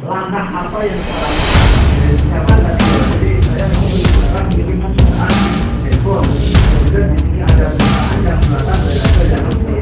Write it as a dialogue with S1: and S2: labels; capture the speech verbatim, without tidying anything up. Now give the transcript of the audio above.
S1: langkah apa yang sekarang siapa tadi jadi saya mau sekarang bikin perusahaan handphone kemudian di sini ada perusahaan yang belakang dan ada yang